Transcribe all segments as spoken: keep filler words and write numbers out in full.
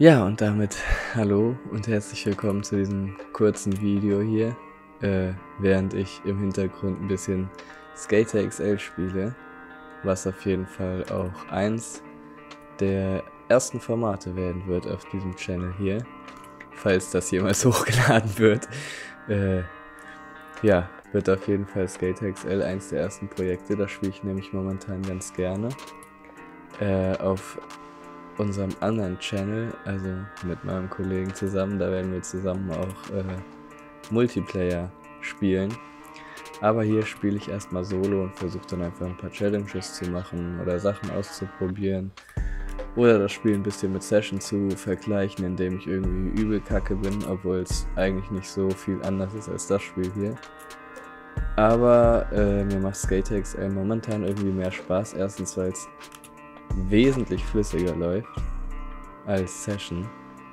Ja, und damit hallo und herzlich willkommen zu diesem kurzen Video hier, äh, während ich im Hintergrund ein bisschen Skater X L spiele, was auf jeden Fall auch eins der ersten Formate werden wird auf diesem Channel hier, falls das jemals hochgeladen wird. Äh, ja, wird auf jeden Fall Skater X L eins der ersten Projekte, das spiele ich nämlich momentan ganz gerne. Äh, auf unserem anderen Channel, also mit meinem Kollegen zusammen, da werden wir zusammen auch äh, Multiplayer spielen. Aber hier spiele ich erstmal solo und versuche dann einfach ein paar Challenges zu machen oder Sachen auszuprobieren. Oder das Spiel ein bisschen mit Session zu vergleichen, indem ich irgendwie übel kacke bin, obwohl es eigentlich nicht so viel anders ist als das Spiel hier. Aber äh, mir macht Skater X L momentan irgendwie mehr Spaß. Erstens, weil es wesentlich flüssiger läuft als Session.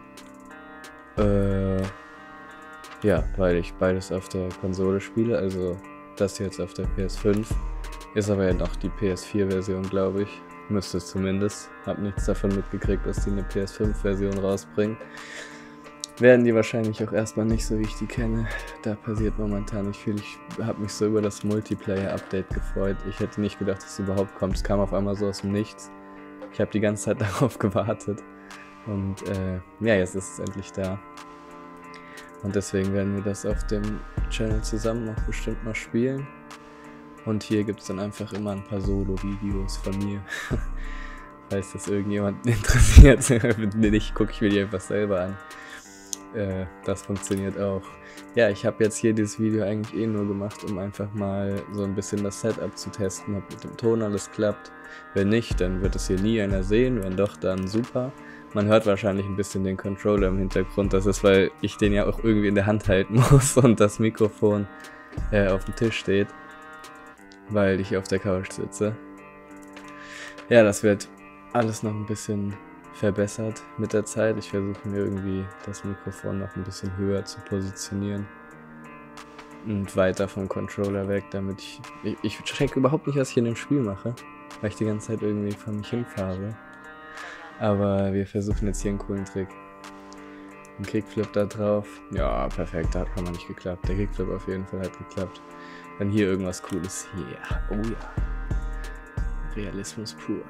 Äh, ja, weil ich beides auf der Konsole spiele, also das jetzt auf der P S fünf, ist aber ja noch die P S vier Version, glaube ich. Müsste es zumindest. Hab nichts davon mitgekriegt, dass die eine P S fünf Version rausbringen. Werden die wahrscheinlich auch erstmal nicht so, wie ich die kenne. Da passiert momentan nicht viel. Ich habe mich so über das Multiplayer-Update gefreut. Ich hätte nicht gedacht, dass es überhaupt kommt. Es kam auf einmal so aus dem Nichts. Ich habe die ganze Zeit darauf gewartet. Und äh, ja, jetzt ist es endlich da. Und deswegen werden wir das auf dem Channel zusammen auch bestimmt mal spielen. Und hier gibt es dann einfach immer ein paar Solo-Videos von mir. Falls das irgendjemanden interessiert. Wenn nicht, gucke ich mir die einfach selber an. Äh, das funktioniert auch. Ja, ich habe jetzt hier dieses Video eigentlich eh nur gemacht, um einfach mal so ein bisschen das Setup zu testen, ob mit dem Ton alles klappt. Wenn nicht, dann wird es hier nie einer sehen, wenn doch, dann super. Man hört wahrscheinlich ein bisschen den Controller im Hintergrund, das ist, weil ich den ja auch irgendwie in der Hand halten muss und das Mikrofon äh, auf dem Tisch steht, weil ich hier auf der Couch sitze. Ja, das wird alles noch ein bisschen verbessert mit der Zeit. Ich versuche mir irgendwie das Mikrofon noch ein bisschen höher zu positionieren und weiter vom Controller weg, damit ich, ich, ich check überhaupt nicht, was ich in dem Spiel mache, weil ich die ganze Zeit irgendwie vor mich hinfahre. Aber wir versuchen jetzt hier einen coolen Trick. Ein Kickflip da drauf. Ja, perfekt, da hat schon mal nicht geklappt. Der Kickflip auf jeden Fall hat geklappt. Dann hier irgendwas Cooles. Yeah, oh ja. Realismus pur.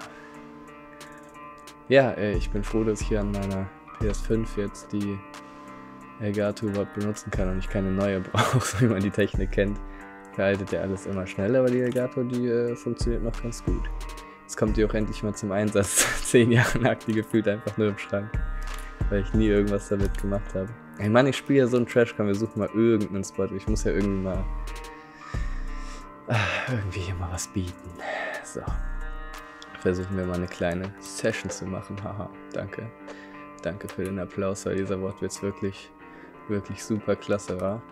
Ja, äh, ich bin froh, dass ich hier an meiner P S fünf jetzt die Elgato überhaupt benutzen kann und ich keine neue brauche, so wie man die Technik kennt. Veraltet ja alles immer schnell, aber die Elgato, die äh, funktioniert noch ganz gut. Jetzt kommt die auch endlich mal zum Einsatz. Zehn Jahre lag die gefühlt einfach nur im Schrank, weil ich nie irgendwas damit gemacht habe. Ey Mann, ich spiele ja so einen Trash, komm, wir suchen mal irgendeinen Spot. Ich muss ja irgendwie mal ach, irgendwie hier mal was bieten. So. Versuchen wir mal eine kleine Session zu machen. Haha, danke. Danke für den Applaus, weil dieser Wortwitz wirklich, wirklich super klasse war.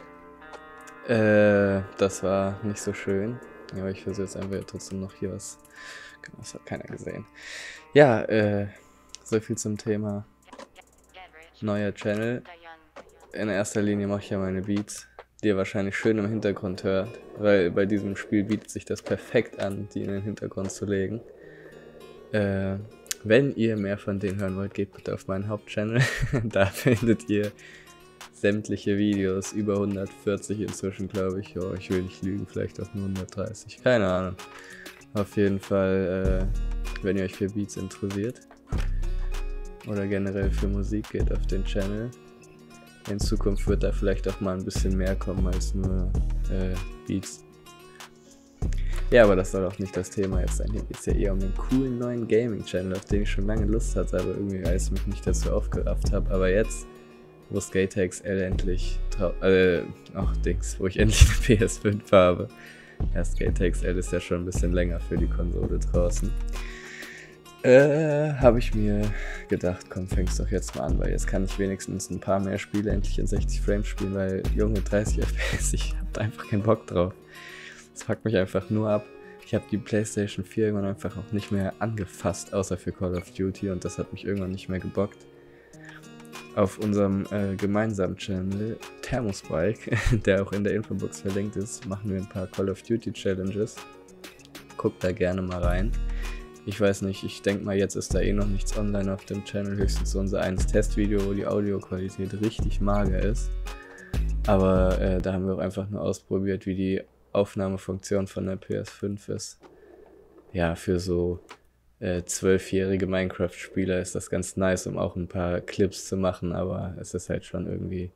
Äh, das war nicht so schön. Ja, aber ich versuche jetzt einfach trotzdem noch hier was. Genau, das hat keiner gesehen. Ja, äh, so viel zum Thema neuer Channel. In erster Linie mache ich ja meine Beats, die ihr wahrscheinlich schön im Hintergrund hört, weil bei diesem Spiel bietet sich das perfekt an, die in den Hintergrund zu legen. Äh, wenn ihr mehr von denen hören wollt, geht bitte auf meinen Hauptchannel. Da findet ihr sämtliche Videos, über hundertvierzig inzwischen, glaube ich. Oh, ich will nicht lügen, vielleicht auch nur hundertdreißig, keine Ahnung. Auf jeden Fall, äh, wenn ihr euch für Beats interessiert oder generell für Musik, geht auf den Channel. In Zukunft wird da vielleicht auch mal ein bisschen mehr kommen als nur äh, Beats. Ja, aber das soll auch nicht das Thema jetzt sein. Hier geht es ja eher um den coolen neuen Gaming-Channel, auf den ich schon lange Lust hatte, aber irgendwie als ich mich nicht dazu aufgerafft habe. Aber jetzt, wo Skater X L endlich, äh, ach Dings, wo ich endlich eine P S fünf habe. Ja, Skater X L ist ja schon ein bisschen länger für die Konsole draußen. Äh, habe ich mir gedacht, komm, fängst doch jetzt mal an, weil jetzt kann ich wenigstens ein paar mehr Spiele endlich in sechzig Frames spielen, weil, Junge, dreißig F P S, ich hab da einfach keinen Bock drauf. Das fuckt mich einfach nur ab. Ich habe die PlayStation vier irgendwann einfach auch nicht mehr angefasst, außer für Call of Duty, und das hat mich irgendwann nicht mehr gebockt. Auf unserem äh, gemeinsamen Channel Thermospike, der auch in der Infobox verlinkt ist, machen wir ein paar Call of Duty Challenges. Guckt da gerne mal rein. Ich weiß nicht, ich denke mal, jetzt ist da eh noch nichts online auf dem Channel, höchstens so unser eines Testvideo, wo die Audioqualität richtig mager ist. Aber äh, da haben wir auch einfach nur ausprobiert, wie die Aufnahmefunktion von der P S fünf ist. Ja, für so äh, zwölfjährige Minecraft-Spieler ist das ganz nice, um auch ein paar Clips zu machen, aber es ist halt schon irgendwie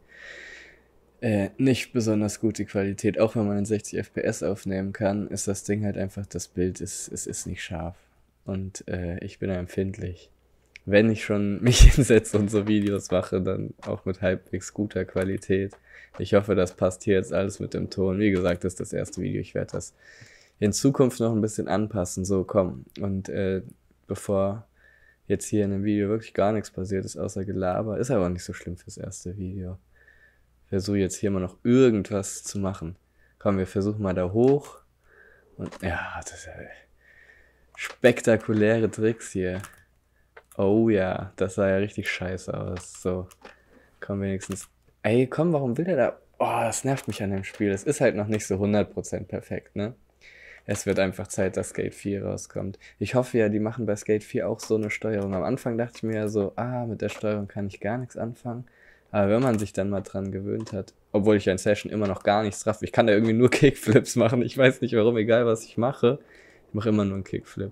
äh, nicht besonders gute Qualität. Auch wenn man in sechzig F P S aufnehmen kann, ist das Ding halt einfach, das Bild ist, es ist nicht scharf. Und äh, ich bin empfindlich. Wenn ich schon mich hinsetze und so Videos mache, dann auch mit halbwegs guter Qualität. Ich hoffe, das passt hier jetzt alles mit dem Ton. Wie gesagt, das ist das erste Video. Ich werde das in Zukunft noch ein bisschen anpassen. So, komm. Und äh, bevor jetzt hier in dem Video wirklich gar nichts passiert ist, außer Gelaber, ist aber auch nicht so schlimm fürs erste Video. Ich versuche jetzt hier mal noch irgendwas zu machen. Komm, wir versuchen mal da hoch. Und ja, das ist ja spektakuläre Tricks hier. Oh ja, das sah ja richtig scheiße aus. So, komm wenigstens. Ey, komm, warum will der da? Oh, das nervt mich an dem Spiel. Es ist halt noch nicht so hundert Prozent perfekt, ne? Es wird einfach Zeit, dass Skate vier rauskommt. Ich hoffe ja, die machen bei Skate vier auch so eine Steuerung. Am Anfang dachte ich mir ja so, ah, mit der Steuerung kann ich gar nichts anfangen. Aber wenn man sich dann mal dran gewöhnt hat, obwohl ich ja in Session immer noch gar nichts raff, ich kann da irgendwie nur Kickflips machen. Ich weiß nicht warum, egal was ich mache. Ich mache immer nur einen Kickflip.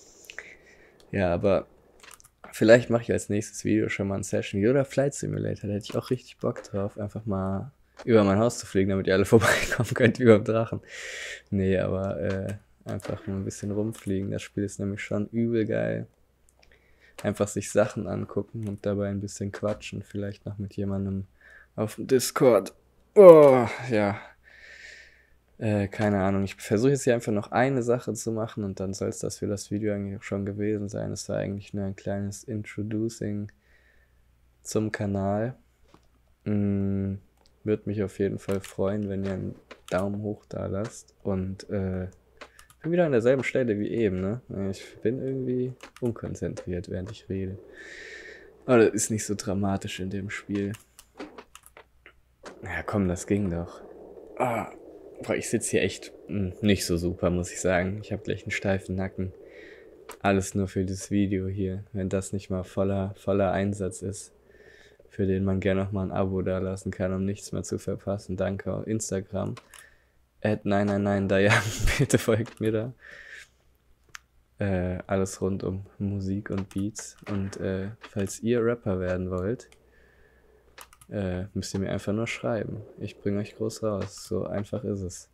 Ja, aber vielleicht mache ich als nächstes Video schon mal ein Session oder Flight Simulator. Da hätte ich auch richtig Bock drauf, einfach mal über mein Haus zu fliegen, damit ihr alle vorbeikommen könnt, wie beim Drachen. Nee, aber äh, einfach mal ein bisschen rumfliegen. Das Spiel ist nämlich schon übel geil. Einfach sich Sachen angucken und dabei ein bisschen quatschen. Vielleicht noch mit jemandem auf dem Discord. Oh, ja. Äh, keine Ahnung. Ich versuche jetzt hier einfach noch eine Sache zu machen und dann soll es das für das Video eigentlich auch schon gewesen sein. Es war eigentlich nur ein kleines Introducing zum Kanal. Mm, würde mich auf jeden Fall freuen, wenn ihr einen Daumen hoch da lasst. Und äh, bin wieder an derselben Stelle wie eben, ne? Ich bin irgendwie unkonzentriert, während ich rede. Aber das ist nicht so dramatisch in dem Spiel. Ja, komm, das ging doch. Ah. Boah, ich sitze hier echt mh, nicht so super, muss ich sagen. Ich habe gleich einen steifen Nacken. Alles nur für das Video hier. Wenn das nicht mal voller, voller Einsatz ist, für den man gerne nochmal ein Abo da lassen kann, um nichts mehr zu verpassen. Danke auf Instagram. at nein nein nein Dayan, bitte folgt mir da. Äh, alles rund um Musik und Beats. Und äh, falls ihr Rapper werden wollt, Äh, müsst ihr mir einfach nur schreiben. Ich bringe euch groß raus. So einfach ist es.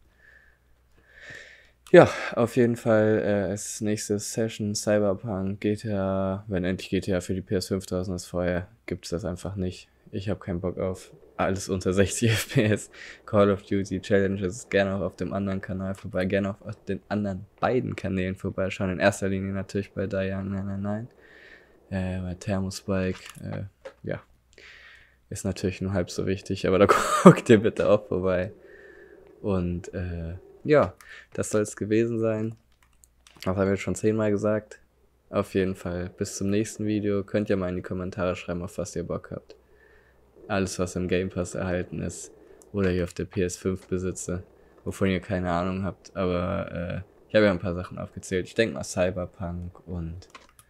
Ja, auf jeden Fall äh, als nächstes Session Cyberpunk, G T A. Wenn endlich G T A für die P S fünf draußen ist, vorher gibt es das einfach nicht. Ich habe keinen Bock auf alles unter sechzig F P S. Call of Duty Challenges, gerne auch auf dem anderen Kanal vorbei, gerne auch auf den anderen beiden Kanälen vorbeischauen. In erster Linie natürlich bei Dayan nein nein nein. Äh, bei Thermospike, äh, ja. Ist natürlich nur halb so wichtig, aber da guckt ihr bitte auch vorbei. Und äh, ja, das soll es gewesen sein. Das habe ich jetzt schon zehnmal gesagt. Auf jeden Fall, bis zum nächsten Video. Könnt ihr mal in die Kommentare schreiben, auf was ihr Bock habt. Alles, was im Game Pass erhalten ist oder hier auf der P S fünf besitze, wovon ihr keine Ahnung habt. Aber äh, ich habe ja ein paar Sachen aufgezählt. Ich denke mal Cyberpunk und...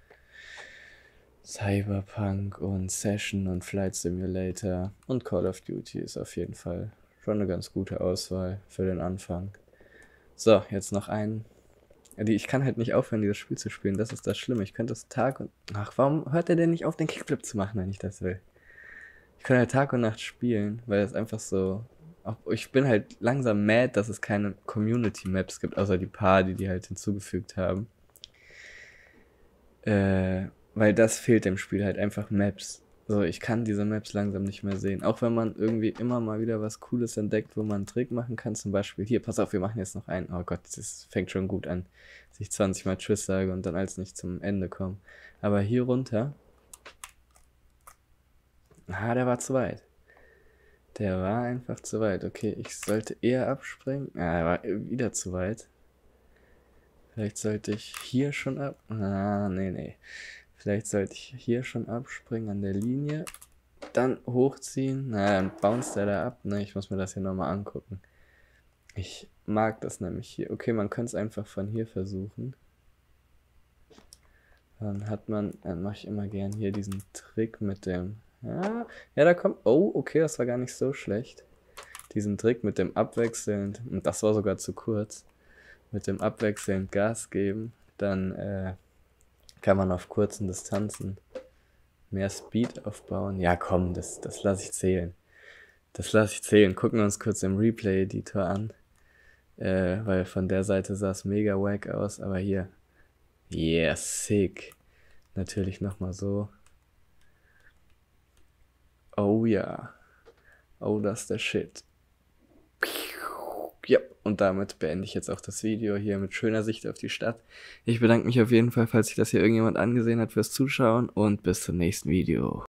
Cyberpunk und Session und Flight Simulator und Call of Duty ist auf jeden Fall schon eine ganz gute Auswahl für den Anfang. So, jetzt noch ein. Ich kann halt nicht aufhören, dieses Spiel zu spielen. Das ist das Schlimme. Ich könnte das Tag und... Ach, warum hört er denn nicht auf, den Kickflip zu machen, wenn ich das will? Ich kann halt Tag und Nacht spielen, weil es einfach so... Ich bin halt langsam mad, dass es keine Community-Maps gibt, außer die paar, die die halt hinzugefügt haben. Äh... Weil das fehlt dem Spiel halt einfach Maps. So, ich kann diese Maps langsam nicht mehr sehen. Auch wenn man irgendwie immer mal wieder was Cooles entdeckt, wo man einen Trick machen kann. Zum Beispiel, hier, pass auf, wir machen jetzt noch einen. Oh Gott, das fängt schon gut an. Dass ich zwanzig Mal Tschüss sage und dann als nicht zum Ende komme. Aber hier runter... Ah, der war zu weit. Der war einfach zu weit. Okay, ich sollte eher abspringen. Ah, er war wieder zu weit. Vielleicht sollte ich hier schon ab... Ah, nee, nee. Vielleicht sollte ich hier schon abspringen an der Linie, dann hochziehen. Na, dann bounce der da ab. Ne, ich muss mir das hier nochmal angucken. Ich mag das nämlich hier. Okay, man könnte es einfach von hier versuchen. Dann hat man, dann mache ich immer gern hier diesen Trick mit dem, ja, ja, da kommt, oh, okay, das war gar nicht so schlecht. Diesen Trick mit dem abwechselnd, und das war sogar zu kurz, mit dem abwechselnd Gas geben, dann äh, kann man auf kurzen Distanzen mehr Speed aufbauen. Ja, komm, das, das lasse ich zählen. Das lasse ich zählen. Gucken wir uns kurz im Replay-Editor an, äh, weil von der Seite sah es mega wack aus, aber hier, yeah, sick. Natürlich nochmal so. Oh ja. Oh, das ist der Shit. Ja, und damit beende ich jetzt auch das Video hier mit schöner Sicht auf die Stadt. Ich bedanke mich auf jeden Fall, falls sich das hier irgendjemand angesehen hat, fürs Zuschauen und bis zum nächsten Video.